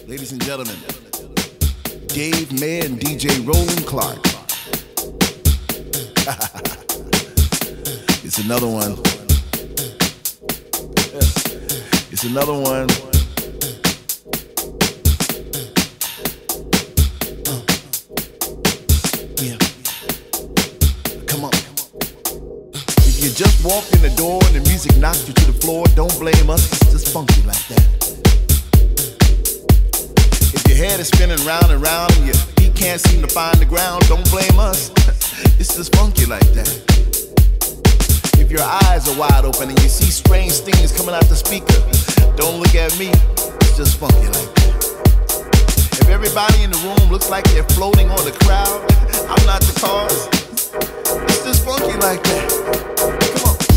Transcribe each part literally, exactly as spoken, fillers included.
Ladies and gentlemen, Dave Mayer and D J Roland Clark. It's another one. It's another one. Uh, yeah. Come on. If you just walked in the door and the music knocked you to the floor, don't blame us. It's just funky like that. If your head is spinning round and round and your feet can't seem to find the ground, don't blame us. It's just funky like that. If your eyes are wide open and you see strange things coming out the speaker, don't look at me. It's just funky like that. If everybody in the room looks like they're floating on the crowd, I'm not the cause. It's just funky like that. Come on.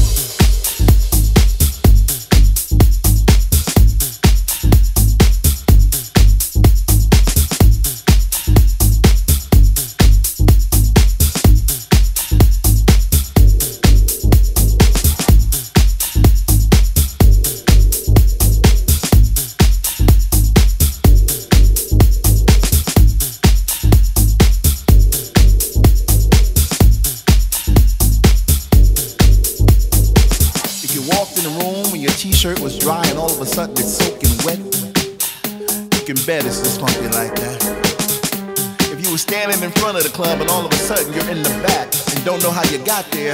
T-shirt was dry and all of a sudden it's soaking wet, you can bet it's just funky like that. If you were standing in front of the club and all of a sudden you're in the back and don't know how you got there,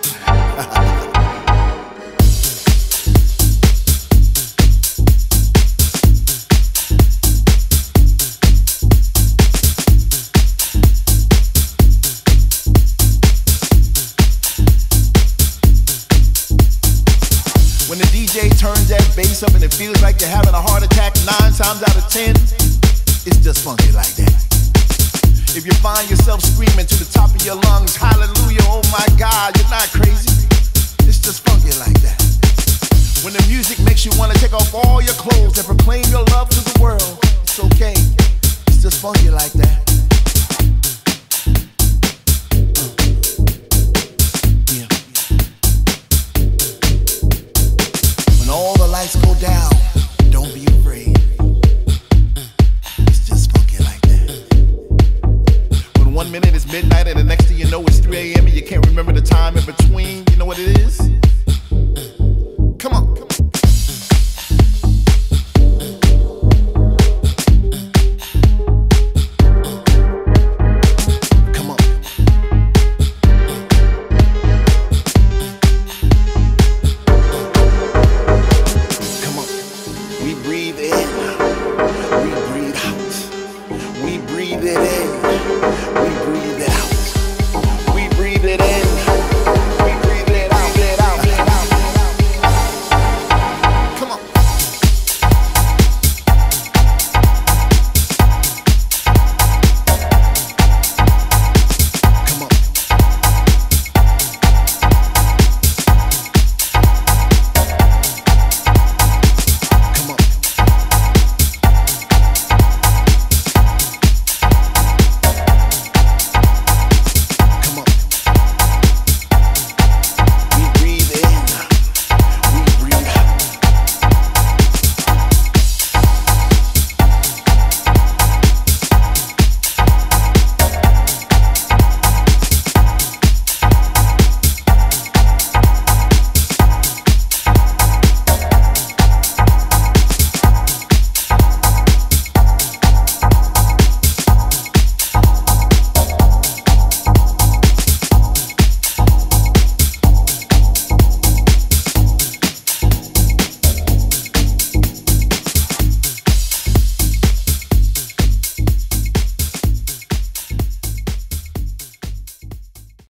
when the D J turns that bass up and it feels like you're having a heart attack, nine times out of ten, it's just funky like that. If you find yourself screaming to the top of your lungs, hallelujah, oh my God, you're not crazy. It's just funky like that. When the music makes you want to take off all your clothes and proclaim your love to the world, it's okay. It's just funky like that. When all the lights go down, don't be afraid. It's just funky like that. When one minute is midnight and the next thing you know it's three a.m. and you can't remember the time in between, you know what it is? Come on. We breathe in